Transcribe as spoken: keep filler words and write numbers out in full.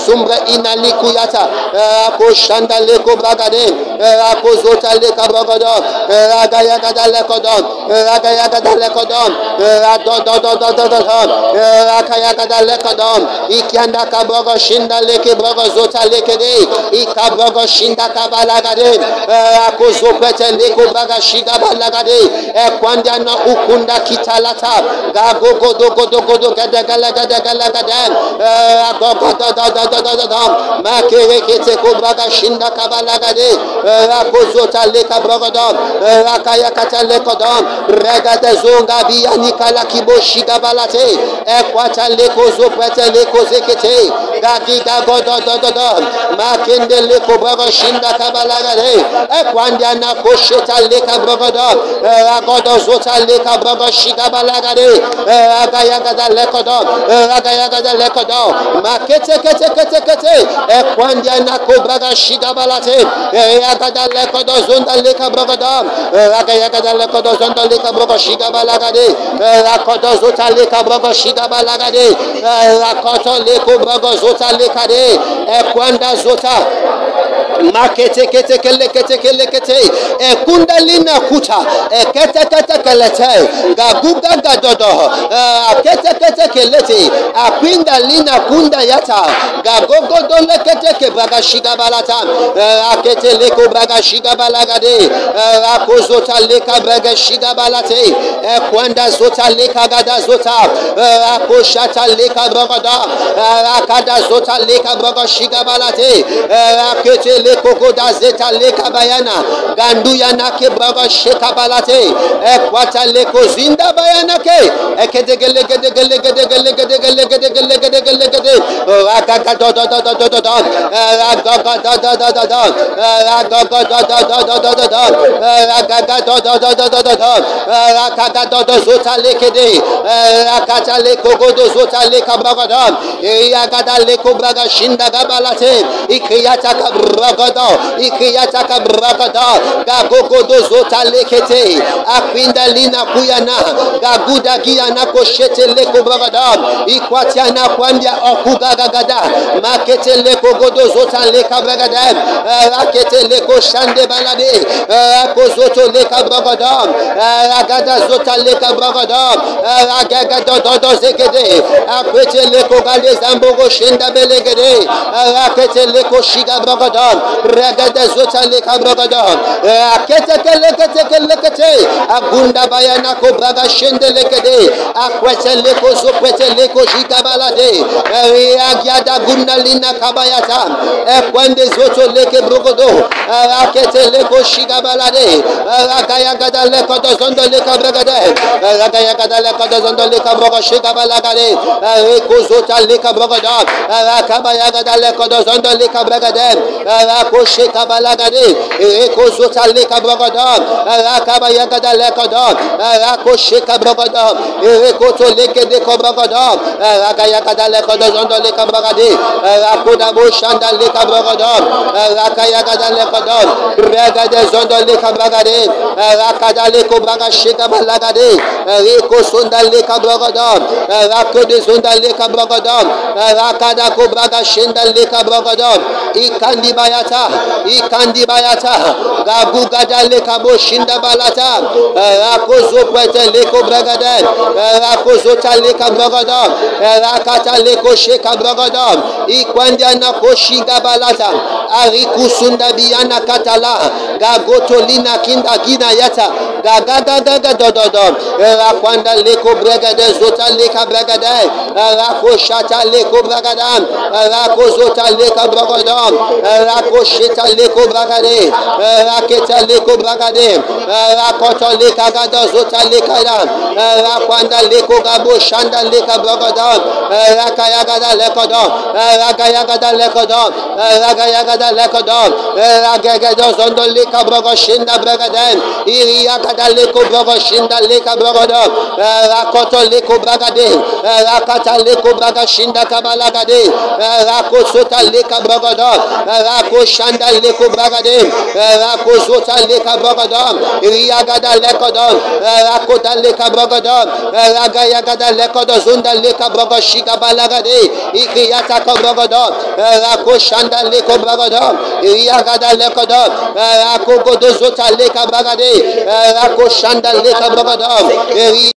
sumbre inalikuyata akoshanda leko bragade akozota leka bragada ragaya gada lekodon ragaya gada lekodon radodododododon rakaya gada lekodon ikianda kabrogo shinda leke brogo zota lekede ikabrogo shinda kabalagade akozopete leko braga shiga balagade ekwanda na ukunda kitalata gagogo dogo dogo dogo gada gala gada gala gada agogo da da da da da makere kete ko braga shinda kabalagade akozota leka brogodon rakaya kata lekodon regade zonga biya nikala kibo shiga balate ekwata leko zopete leko zekete gagiga godo do do do makende leko braga shinda kabalagade ekwanda na kosheta leka brogodon agodo zota leka braga shiga balagade agaya gada lekodon agaya gada lekodon makete kete kete kete ekwanda na ko braga shiga balate agada lekodo zonda leka brogodon agaya gada lekodo zonda leka brogo shiga balagade akodo zota leka brogo shiga balagade akoto leko brogo zota leka de ekwanda zota makete kete kele kete kele kete e kundalina kuta e kete kete kelete gaguga gadodo a kete kete kelete a kundalina kunda yata gagogo dole kete ke braga shiga balata a kete leko braga shiga balagade a kozota leka braga shiga balate e kwanda zota leka gada zota a koshata leka braga a kada zota leka braga shiga balate a kete leko da zeta leka bayana gandu yana ke braga sheka balate ekwata leko zinda bayana ke ekedegele gedegele gedegele gedegele gedegele gedegele gedegele agaga do do do do do do agaga do do do do do agaga do do do do do do do agaga do do do do do do do agaga do do zota lekede akata leko godo zota leka braga do agada leko braga shinda gabalate ikiyata ka braga do ikiyata ka braga do gagogo do zota lekete akwinda lina kuyana gaguda giana koshete leko braga do ikwatiana kwambia okugaga gada makete leko godo zota leka braga do akete leko shande balade akozoto leka braga do agada zota leka braga do agaga do do do zekede akwete leko gade zambogo shenda belegede akete leko shiga braga do regede zota leka braga do akete kele kete kele kete agunda bayana ko braga shende lekede akwete leko zopete leko shiga balade agiada gunda lina kabayata ekwende zoto leke brogodo akete leko shiga balade agaya gada leko do zondo leka bragade agaya gada leko do zondo leka brogo shiga balagade eko zota leka brogodo akabaya gada leko do zondo leka bragade ako shika balagade eko zota leka brogodo akabaya gada leko do ako shika brogodo eko to leke de ko brogodo agaya gada leko do zondo leka bragade ako da bo shanda leka brogodo akaya gada leko do bragade zondo leka bragade akada leko braga shika balagade eko sonda leka brogodo ako de zonda leka brogodo akada ko braga shenda leka brogodo ikandi bayata ikandi bayata gagu gada leka bo shinda balata ako zopete leko bragade ako zota leka brogodo akata leko sheka brogodo ikwandia na ko shiga balata ariku sunda biana katala gagoto lina kinda gina yata gaga gaga gaga do do do akwanda leko bragade zota leka bragade ako shata leko bragade ako zota leka bragade ako sheta leko bragade aketa leko bragade akoto leka gada zota leka da akwanda leko gabo shanda leka bragade akaya gada leko do akaya gada leko do akaya gada leko do akaya do zondo leka bragade shinda bragade iriya gada leko bragade shinda leka bragade akoto leko bragade akata leko bragade shinda kabalagade ako sota leka bragade ako Shanda leko bragade, rakozota leka bragadam, riagada lekodam, rakota leka bragadam, ragayagada lekodam, zunda leka bragashika balagade, ikiyata bragadam, rakoshanda leko bragadam, riagada lekodam, rakogodozota leka bragade, rakoshanda leka bragadam,